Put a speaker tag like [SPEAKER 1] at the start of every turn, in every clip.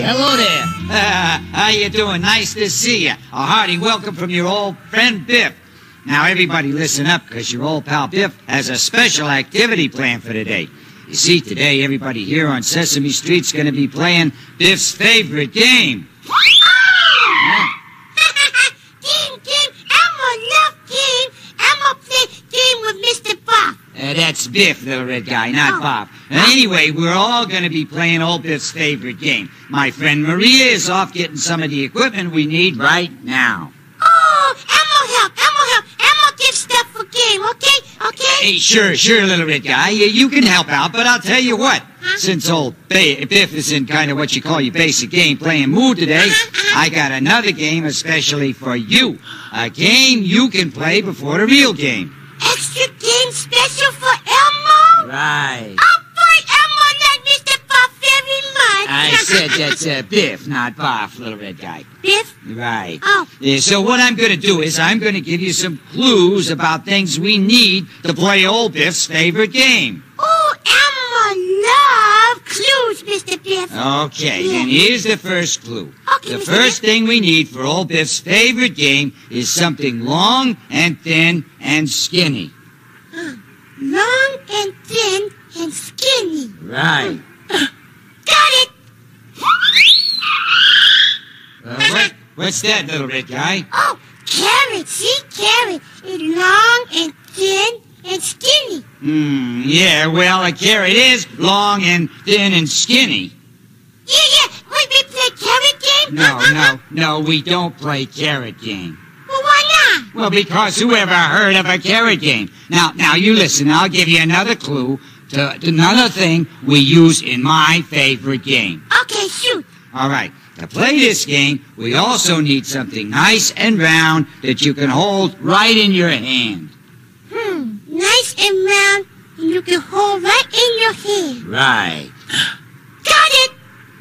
[SPEAKER 1] Hello there. How you doing? Nice to see you. A hearty welcome from your old friend Biff. Now, everybody listen up, because your old pal Biff has a special activity planned for today. You see, today everybody here on Sesame Street's going to be playing Biff's favorite game. That's Biff, little red guy, not Bob. Anyway, we're all going to be playing old Biff's favorite game. My friend Maria is off getting some of the equipment we need right now.
[SPEAKER 2] Oh, Elmo help. Elmo give stuff for game, okay?
[SPEAKER 1] Hey, sure, little red guy. You can help out, but I'll tell you what. Since old Biff is in kind of what you call your basic game playing mood today, I got another game especially for you. A game you can play before the real game.
[SPEAKER 2] Extra game special for Elmo?
[SPEAKER 1] Right.
[SPEAKER 2] Oh, boy, Elmo like Mr. Buff very much.
[SPEAKER 1] I said that's Biff, not Boff, little red guy.
[SPEAKER 2] Biff?
[SPEAKER 1] Right.
[SPEAKER 2] Oh.
[SPEAKER 1] Yeah, so what I'm going to do is I'm going to give you some clues about things we need to play old Biff's favorite game.
[SPEAKER 2] Oh, Elmo love clues, Mr. Biff.
[SPEAKER 1] Okay, then here's the first clue.
[SPEAKER 2] Okay,
[SPEAKER 1] the
[SPEAKER 2] Mr.
[SPEAKER 1] first
[SPEAKER 2] Biff.
[SPEAKER 1] thing we need for old Biff's favorite game is something long and thin and skinny.
[SPEAKER 2] Long and thin and skinny.
[SPEAKER 1] Right.
[SPEAKER 2] Got it!
[SPEAKER 1] What's that, little red guy?
[SPEAKER 2] Oh, carrot. See, carrot. It's long and thin and skinny.
[SPEAKER 1] Yeah, well, a carrot is long and thin and skinny.
[SPEAKER 2] Yeah. Wait, we play carrot game?
[SPEAKER 1] No, we don't play carrot game.
[SPEAKER 2] Well, why not?
[SPEAKER 1] Well, because who ever heard of a carrot game? Now, you listen. I'll give you another clue to another thing we use in my favorite game.
[SPEAKER 2] Okay, shoot.
[SPEAKER 1] All right. To play this game, we also need something nice and round that you can hold right in your hand.
[SPEAKER 2] Nice and round, and you can hold right in your hand.
[SPEAKER 1] Right.
[SPEAKER 2] Got it!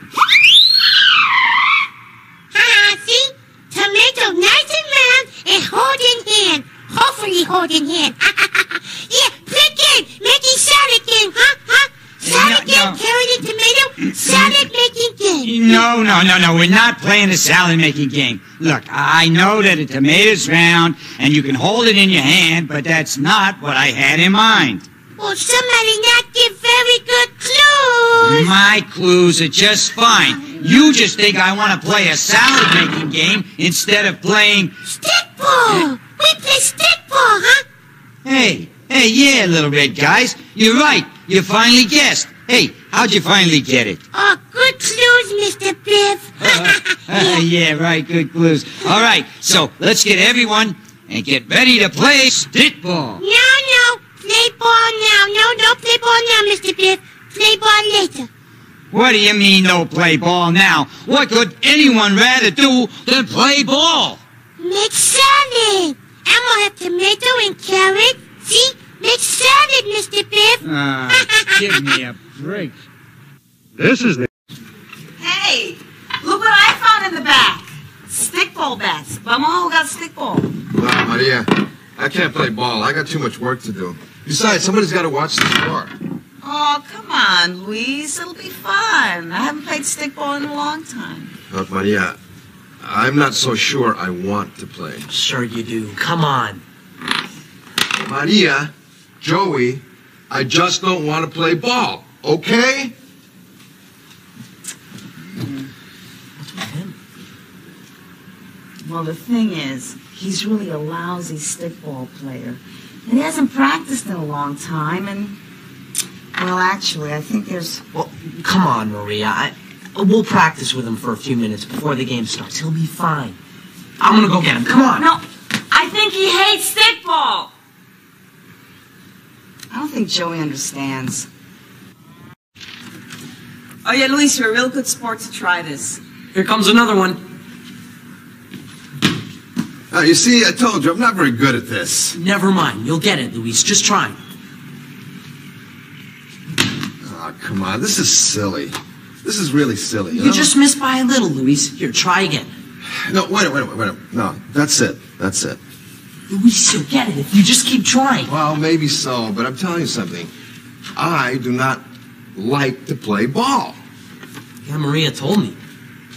[SPEAKER 2] See? Tomato nice and round and hold in hand. Hopefully hold in hand. Yeah, play game. Making salad game, huh? Salad game, carrot and tomato, salad making game.
[SPEAKER 1] No, we're not playing a salad-making game. Look, I know that a tomato's round and you can hold it in your hand, but that's not what I had in mind.
[SPEAKER 2] Well, somebody not give very good clues.
[SPEAKER 1] My clues are just fine. You just think I want to play a salad-making game instead of playing...
[SPEAKER 2] Stickball. We play stickball, huh?
[SPEAKER 1] Hey, yeah, little red guys. You're right. You finally guessed. Hey, how'd you finally get it?
[SPEAKER 2] Oh, good clues, Mr. Biff.
[SPEAKER 1] Yeah, right, good clues. All right, so let's get everyone and get ready to play stickball.
[SPEAKER 2] No, play ball now. No, play ball now, Mr. Biff. Play ball later.
[SPEAKER 1] What do you mean, no play ball now? What could anyone rather do than play ball?
[SPEAKER 2] Make salad. Elmo have tomato and carrot. See? Make salad, Mr. Biff.
[SPEAKER 1] Give me a break.
[SPEAKER 3] This is the...
[SPEAKER 4] Hey, look what I found in the back. Stickball bats. Vamos a jugar stickball.
[SPEAKER 5] Maria, I can't play ball. I got too much work to do. Besides, somebody's got to watch the score.
[SPEAKER 4] Oh, come on, Luis. It'll be fun. I haven't played stickball in a long time.
[SPEAKER 5] Look, Maria, I'm not so sure I want to play.
[SPEAKER 6] Sure you do. Come on.
[SPEAKER 5] Maria, Joey, I just don't want to play ball, okay?
[SPEAKER 6] What's with him?
[SPEAKER 4] Well, the thing is, he's really a lousy stickball player. And he hasn't practiced in a long time, and... Well, actually, I think there's...
[SPEAKER 6] Well, come on, Maria. We'll practice with him for a few minutes before the game starts. He'll be fine. I'm gonna go get him. Come on.
[SPEAKER 4] No, I think he hates stickball. I don't think Joey understands. Oh, yeah, Luis, you're a real good sport to try this.
[SPEAKER 6] Here comes another one.
[SPEAKER 5] You see, I told you, I'm not very good at this.
[SPEAKER 6] Never mind. You'll get it, Luis. Just try.
[SPEAKER 5] Oh, come on. This is silly. This is really silly.
[SPEAKER 6] You just missed by a little, Luis. Here, try again.
[SPEAKER 5] No, wait a minute. No, that's it.
[SPEAKER 6] Luis, you'll get it if you just keep trying.
[SPEAKER 5] Well, maybe so, but I'm telling you something. I do not like to play ball.
[SPEAKER 6] Yeah, Maria told me.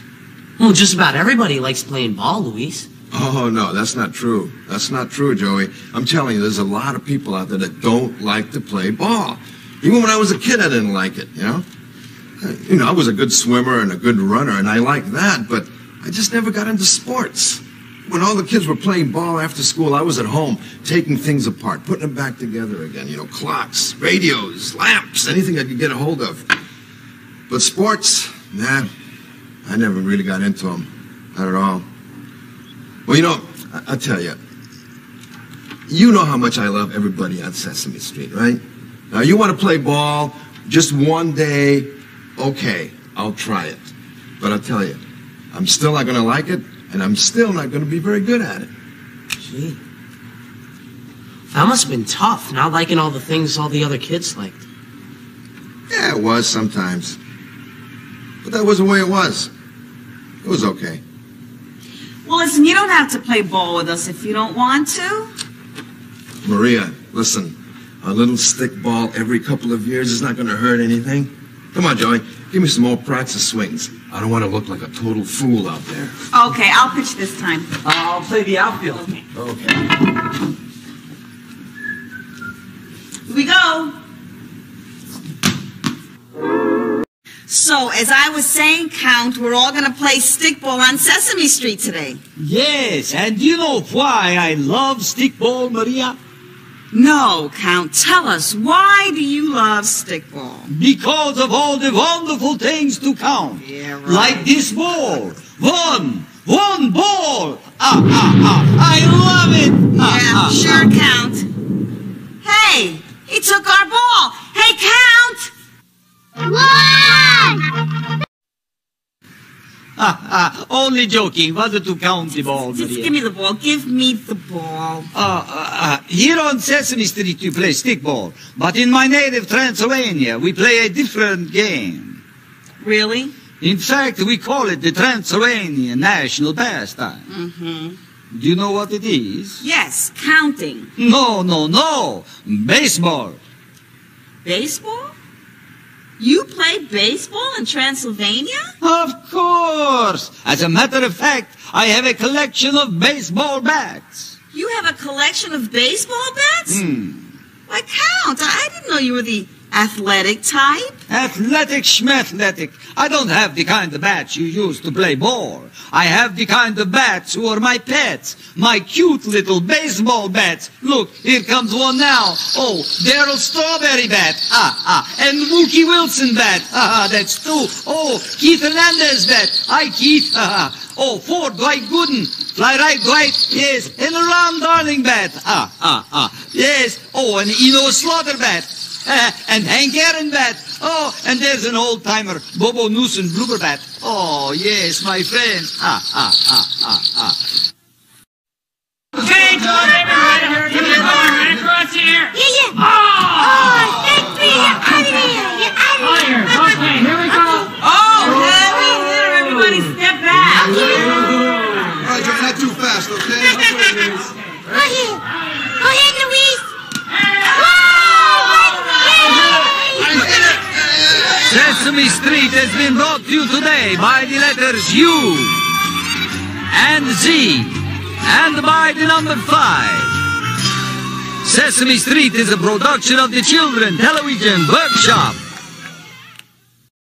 [SPEAKER 6] Well, just about everybody likes playing ball, Luis.
[SPEAKER 5] Oh, no, that's not true. That's not true, Joey. I'm telling you, there's a lot of people out there that don't like to play ball. Even when I was a kid, I didn't like it, you know? I was a good swimmer and a good runner, and I liked that, but I just never got into sports. When all the kids were playing ball after school, I was at home taking things apart, putting them back together again. Clocks, radios, lamps, anything I could get a hold of. But sports, nah, I never really got into them. Not at all. Well, I'll tell you. You know how much I love everybody on Sesame Street, right? Now, you want to play ball just one day, okay, I'll try it. But I'll tell you, I'm still not going to like it, and I'm still not going to be very good at it.
[SPEAKER 6] Gee. That must have been tough, not liking all the things all the other kids liked.
[SPEAKER 5] Yeah, it was sometimes. But that was the way it was. It was okay.
[SPEAKER 4] Well, listen, you don't have to play ball with us if you don't want to.
[SPEAKER 5] Maria, listen, a little stick ball every couple of years is not going to hurt anything. Come on, Joey, give me some more practice swings. I don't want to look like a total fool out there.
[SPEAKER 4] Okay, I'll pitch this time.
[SPEAKER 6] I'll play the outfield.
[SPEAKER 5] Okay.
[SPEAKER 4] Here we go. So, as I was saying, Count, we're all going to play stickball on Sesame Street today.
[SPEAKER 1] Yes, and you know why I love stickball, Maria?
[SPEAKER 4] No, Count, tell us, why do you love stickball?
[SPEAKER 1] Because of all the wonderful things to count.
[SPEAKER 4] Yeah, right.
[SPEAKER 1] Like this ball. One ball. I love it.
[SPEAKER 4] Yeah, sure, Count. Hey, he took our ball. Hey, Count!
[SPEAKER 2] One!
[SPEAKER 1] Only joking. Wanted to count the ball,
[SPEAKER 4] Just
[SPEAKER 1] Maria.
[SPEAKER 4] give me the ball. Give me the ball.
[SPEAKER 1] Here on Sesame Street you play stickball, but in my native Transylvania we play a different game.
[SPEAKER 4] Really?
[SPEAKER 1] In fact, we call it the Transylvanian national pastime.
[SPEAKER 4] Mm-hmm.
[SPEAKER 1] Do you know what it is?
[SPEAKER 4] Yes, counting.
[SPEAKER 1] No. Baseball.
[SPEAKER 4] Baseball? You play baseball in Transylvania?
[SPEAKER 1] Of course. As a matter of fact, I have a collection of baseball bats.
[SPEAKER 4] You have a collection of baseball bats? Why, Count, I didn't know you were the athletic type.
[SPEAKER 1] Athletic schmathletic. I don't have the kind of bats you use to play ball. I have the kind of bats who are my pets. My cute little baseball bats. Look, here comes one now. Oh, Daryl Strawberry bat. And Mookie Wilson bat. That's two. Oh, Keith Hernandez bat. Hi, Keith. Oh, Ford, Dwight Gooden. Fly right, Dwight. Yes. And a Ron Darling bat. Yes. Oh, and Eno Slaughter bat. And Hank Aaron bat. Oh, and there's an old-timer, Bobo Newson blooper bat. Oh, yes, my friend.
[SPEAKER 7] Okay, John, give me a ball right across here.
[SPEAKER 2] Yeah.
[SPEAKER 7] Oh!
[SPEAKER 2] Thank me. You're out of here. You're out of here.
[SPEAKER 7] Fire. Okay, here we go.
[SPEAKER 4] Oh, heavy hitter. Everybody step back.
[SPEAKER 5] All right, Joey, not too fast, okay?
[SPEAKER 2] Go ahead, Louise.
[SPEAKER 1] Sesame Street has been brought to you today by the letters U and Z and by the number 5. Sesame Street is a production of the Children Television Workshop.